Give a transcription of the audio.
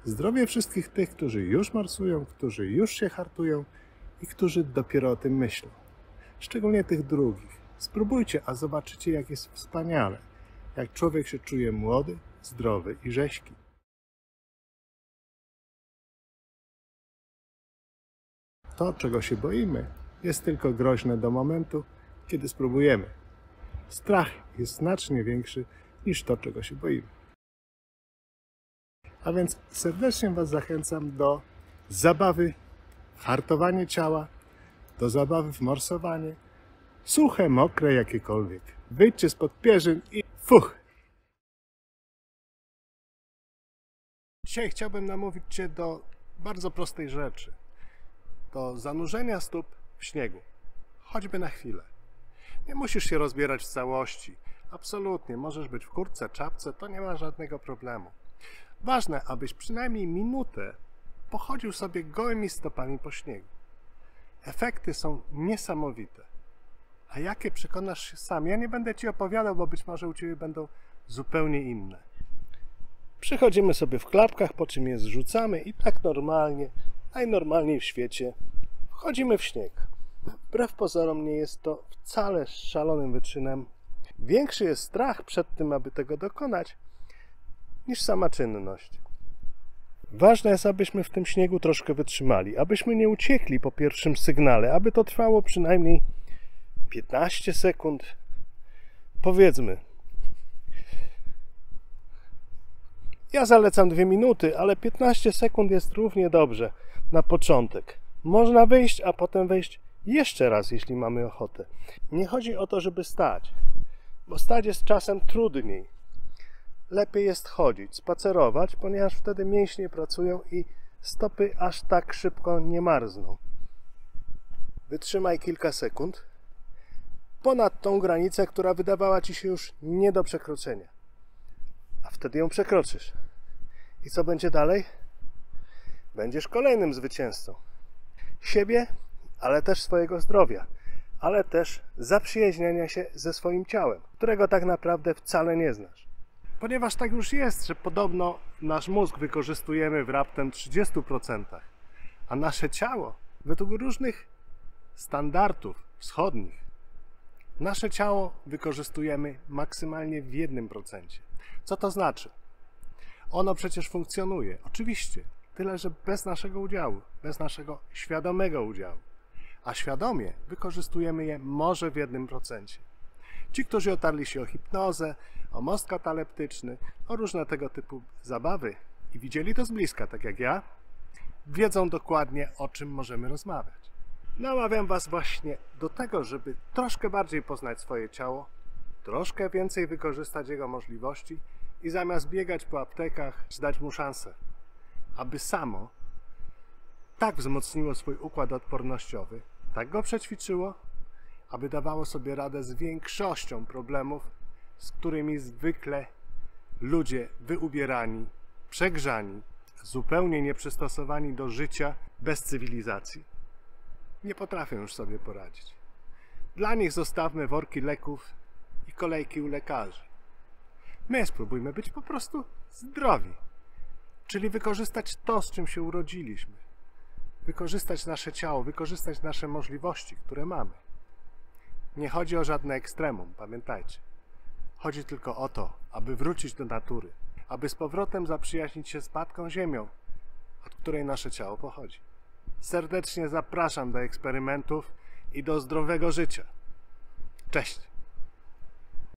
Zdrowie wszystkich tych, którzy już morsują, którzy już się hartują i którzy dopiero o tym myślą. Szczególnie tych drugich. Spróbujcie, a zobaczycie, jak jest wspaniale. Jak człowiek się czuje młody, zdrowy i rześki. To, czego się boimy, jest tylko groźne do momentu, kiedy spróbujemy. Strach jest znacznie większy niż to, czego się boimy. A więc serdecznie Was zachęcam do zabawy w hartowanie ciała, do zabawy w morsowanie, suche, mokre, jakiekolwiek. Wyjdźcie spod pierzyn i fuch! Dzisiaj chciałbym namówić Cię do bardzo prostej rzeczy. Do zanurzenia stóp w śniegu. Choćby na chwilę. Nie musisz się rozbierać w całości. Absolutnie. Możesz być w kurtce, czapce. To nie ma żadnego problemu. Ważne, abyś przynajmniej minutę pochodził sobie gołymi stopami po śniegu. Efekty są niesamowite. A jakie przekonasz się sam? Ja nie będę Ci opowiadał, bo być może u Ciebie będą zupełnie inne. Przychodzimy sobie w klapkach, po czym je zrzucamy i tak normalnie, najnormalniej w świecie, wchodzimy w śnieg. Wbrew pozorom nie jest to wcale szalonym wyczynem. Większy jest strach przed tym, aby tego dokonać, niż sama czynność. Ważne jest, abyśmy w tym śniegu troszkę wytrzymali, abyśmy nie uciekli po pierwszym sygnale, aby to trwało przynajmniej 15 sekund, powiedzmy. Ja zalecam 2 minuty, ale 15 sekund jest równie dobrze na początek. Można wyjść, a potem wejść jeszcze raz, jeśli mamy ochotę. Nie chodzi o to, żeby stać, bo stać jest czasem trudniej. Lepiej jest chodzić, spacerować, ponieważ wtedy mięśnie pracują i stopy aż tak szybko nie marzną. Wytrzymaj kilka sekund ponad tą granicę, która wydawała Ci się już nie do przekroczenia. A wtedy ją przekroczysz. I co będzie dalej? Będziesz kolejnym zwycięzcą. Siebie, ale też swojego zdrowia, ale też zaprzyjaźniania się ze swoim ciałem, którego tak naprawdę wcale nie znasz. Ponieważ tak już jest, że podobno nasz mózg wykorzystujemy w raptem 30%, a nasze ciało, według różnych standardów wschodnich, nasze ciało wykorzystujemy maksymalnie w 1%. Co to znaczy? Ono przecież funkcjonuje, oczywiście, tyle że bez naszego udziału, bez naszego świadomego udziału. A świadomie wykorzystujemy je może w 1%. Ci, którzy otarli się o hipnozę, o most kataleptyczny, o różne tego typu zabawy i widzieli to z bliska, tak jak ja, wiedzą dokładnie, o czym możemy rozmawiać. Namawiam Was właśnie do tego, żeby troszkę bardziej poznać swoje ciało, troszkę więcej wykorzystać jego możliwości i zamiast biegać po aptekach, dać mu szansę, aby samo tak wzmocniło swój układ odpornościowy, tak go przećwiczyło, aby dawało sobie radę z większością problemów, z którymi zwykle ludzie wyubierani, przegrzani, zupełnie nieprzystosowani do życia bez cywilizacji, nie potrafią już sobie poradzić. Dla nich zostawmy worki leków i kolejki u lekarzy. My spróbujmy być po prostu zdrowi, czyli wykorzystać to, z czym się urodziliśmy. Wykorzystać nasze ciało, wykorzystać nasze możliwości, które mamy. Nie chodzi o żadne ekstremum, pamiętajcie. Chodzi tylko o to, aby wrócić do natury, aby z powrotem zaprzyjaźnić się z Matką Ziemią, od której nasze ciało pochodzi. Serdecznie zapraszam do eksperymentów i do zdrowego życia. Cześć!